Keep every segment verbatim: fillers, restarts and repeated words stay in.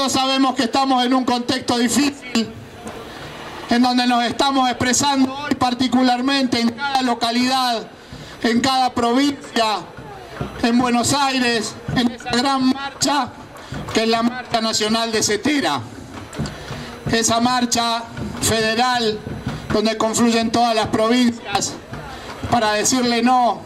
Todos sabemos que estamos en un contexto difícil, en donde nos estamos expresando hoy particularmente en cada localidad, en cada provincia, en Buenos Aires, en esa gran marcha que es la Marcha Nacional de Cetera. Esa marcha federal donde confluyen todas las provincias para decirle no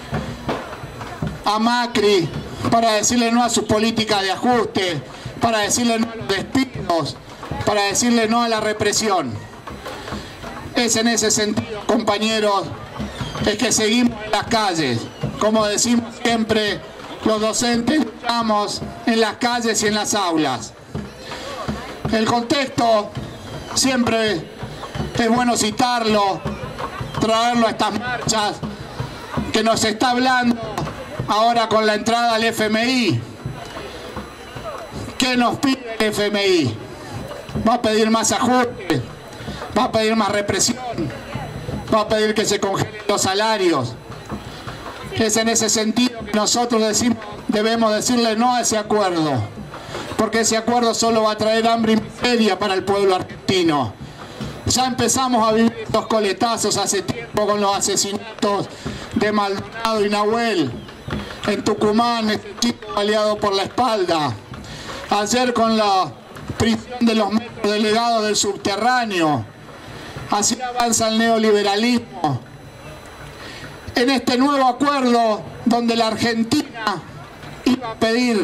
a Macri, para decirle no a su política de ajuste, para decirle no a los despidos, para decirle no a la represión. Es en ese sentido, compañeros, es que seguimos en las calles. Como decimos siempre, los docentes estamos en las calles y en las aulas. El contexto siempre es bueno citarlo, traerlo a estas marchas que nos está hablando ahora con la entrada al F M I. ¿Qué nos pide el F M I? Va a pedir más ajuste, va a pedir más represión, va a pedir que se congelen los salarios. Es en ese sentido que nosotros decimos, debemos decirle no a ese acuerdo, porque ese acuerdo solo va a traer hambre y miseria para el pueblo argentino. Ya empezamos a vivir estos coletazos hace tiempo con los asesinatos de Maldonado y Nahuel. En Tucumán, este chico baleado por la espalda. Ayer con la prisión de los metrodelegados del subterráneo. Así avanza el neoliberalismo. En este nuevo acuerdo donde la Argentina iba a pedir,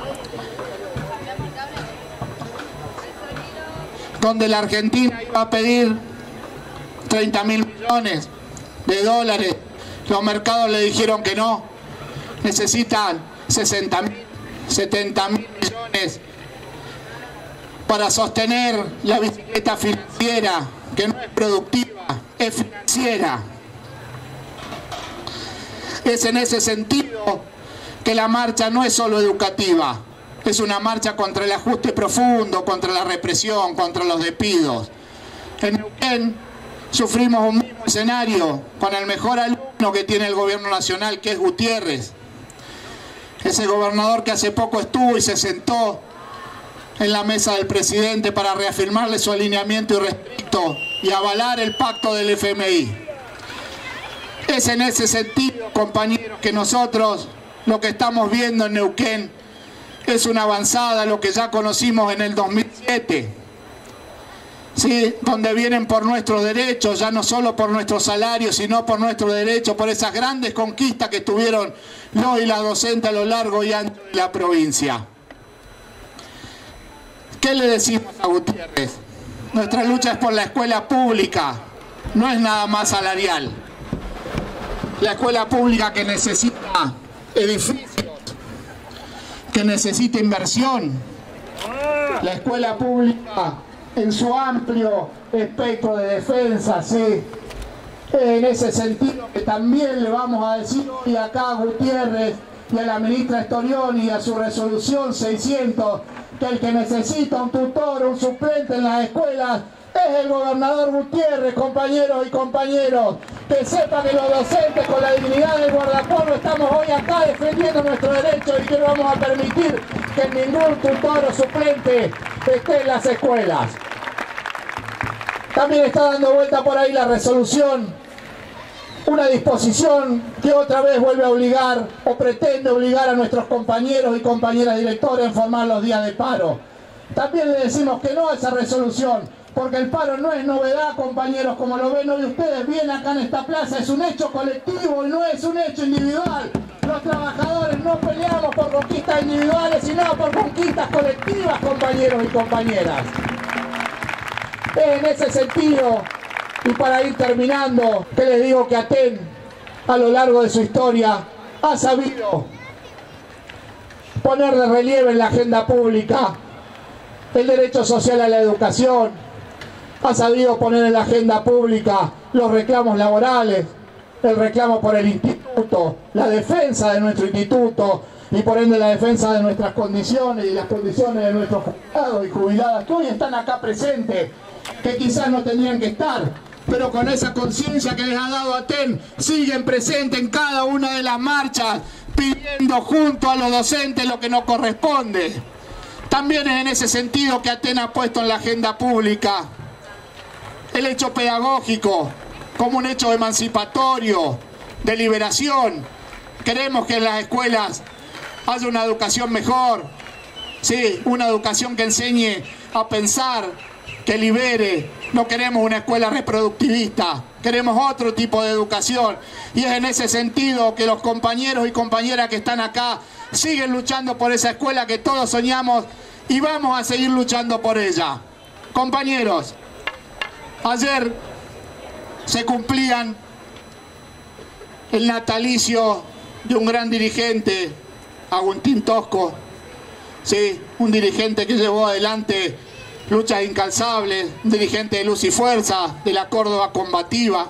donde la Argentina iba a pedir treinta mil millones de dólares, los mercados le dijeron que no, necesitan sesenta mil, setenta mil millones para sostener la bicicleta financiera, que no es productiva, es financiera. Es en ese sentido que la marcha no es solo educativa, es una marcha contra el ajuste profundo, contra la represión, contra los despidos. En Neuquén sufrimos un mismo escenario con el mejor alumno que tiene el gobierno nacional, que es Gutiérrez. Ese gobernador que hace poco estuvo y se sentó en la mesa del presidente para reafirmarle su alineamiento irrestricto y avalar el pacto del F M I. Es en ese sentido, compañeros, que nosotros lo que estamos viendo en Neuquén es una avanzada a lo que ya conocimos en el dos mil siete, ¿sí? Donde vienen por nuestros derechos, ya no solo por nuestros salarios, sino por nuestros derechos, por esas grandes conquistas que tuvieron los y las docentes a lo largo y ancho de la provincia. ¿Qué le decimos a Gutiérrez? Nuestra lucha es por la escuela pública, no es nada más salarial. La escuela pública que necesita edificios, que necesita inversión. La escuela pública en su amplio espectro de defensa, sí. En ese sentido que también le vamos a decir hoy acá a Gutiérrez y a la ministra Storioni y a su resolución seiscientos, que el que necesita un tutor, un suplente en las escuelas, es el gobernador Gutiérrez, compañeros y compañeros. Que sepa que los docentes, con la dignidad del guardapueblo, estamos hoy acá defendiendo nuestros derechos y que no vamos a permitir que ningún tutor o suplente esté en las escuelas. También está dando vuelta por ahí la resolución, una disposición que otra vez vuelve a obligar o pretende obligar a nuestros compañeros y compañeras directores a formar los días de paro. También le decimos que no a esa resolución, porque el paro no es novedad, compañeros, como lo ven hoy ustedes bien acá en esta plaza, es un hecho colectivo y no es un hecho individual. Los trabajadores no peleamos por conquistas individuales, sino por conquistas colectivas, compañeros y compañeras. En ese sentido, y para ir terminando, que les digo que ATEN, a lo largo de su historia, ha sabido poner de relieve en la agenda pública el derecho social a la educación, ha sabido poner en la agenda pública los reclamos laborales, el reclamo por el instituto, la defensa de nuestro instituto y por ende la defensa de nuestras condiciones y las condiciones de nuestros jubilados y jubiladas que hoy están acá presentes, que quizás no tendrían que estar, pero con esa conciencia que les ha dado ATEN, siguen presentes en cada una de las marchas, pidiendo junto a los docentes lo que nos corresponde. También es en ese sentido que Atenas ha puesto en la agenda pública el hecho pedagógico como un hecho emancipatorio, de liberación. Queremos que en las escuelas haya una educación mejor, sí, una educación que enseñe a pensar, que libere. No queremos una escuela reproductivista, queremos otro tipo de educación. Y es en ese sentido que los compañeros y compañeras que están acá siguen luchando por esa escuela que todos soñamos y vamos a seguir luchando por ella. Compañeros, ayer se cumplían el natalicio de un gran dirigente, Agustín Tosco, sí, un dirigente que llevó adelante luchas incansables, un dirigente de luz y fuerza, de la Córdoba combativa,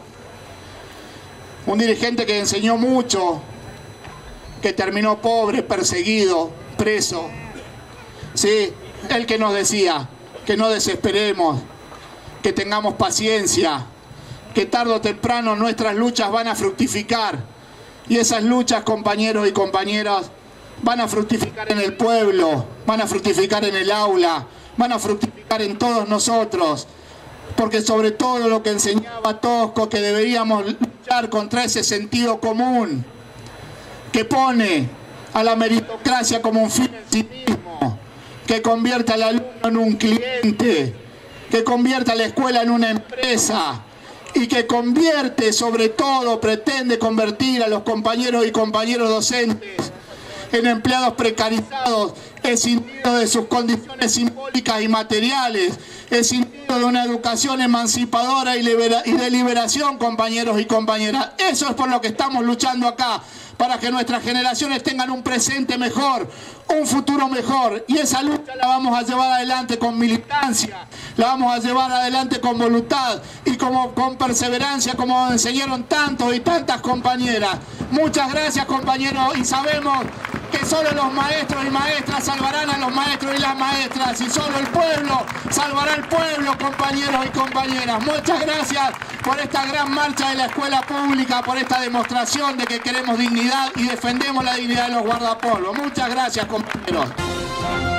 un dirigente que enseñó mucho, que terminó pobre, perseguido, preso, sí, el que nos decía que no desesperemos, que tengamos paciencia, que tarde o temprano nuestras luchas van a fructificar, y esas luchas, compañeros y compañeras, van a fructificar en el pueblo, van a fructificar en el aula, van a fructificar en todos nosotros, porque sobre todo lo que enseñaba Tosco, que deberíamos luchar contra ese sentido común que pone a la meritocracia como un fin en sí mismo, que convierte al alumno en un cliente, que convierte a la escuela en una empresa y que convierte, sobre todo, pretende convertir a los compañeros y compañeros docentes en empleados precarizados, escindidos de sus condiciones simbólicas y materiales, escindidos de una educación emancipadora y, libera y de liberación, compañeros y compañeras. Eso es por lo que estamos luchando acá, para que nuestras generaciones tengan un presente mejor, un futuro mejor, y esa lucha la vamos a llevar adelante con militancia, la vamos a llevar adelante con voluntad y como, con perseverancia, como enseñaron tantos y tantas compañeras. Muchas gracias, compañeros, y sabemos que solo los maestros y maestras salvarán a los maestros y las maestras, y solo el pueblo salvará al pueblo, compañeros y compañeras. Muchas gracias por esta gran marcha de la escuela pública, por esta demostración de que queremos dignidad y defendemos la dignidad de los guardapolvos. Muchas gracias, compañeros.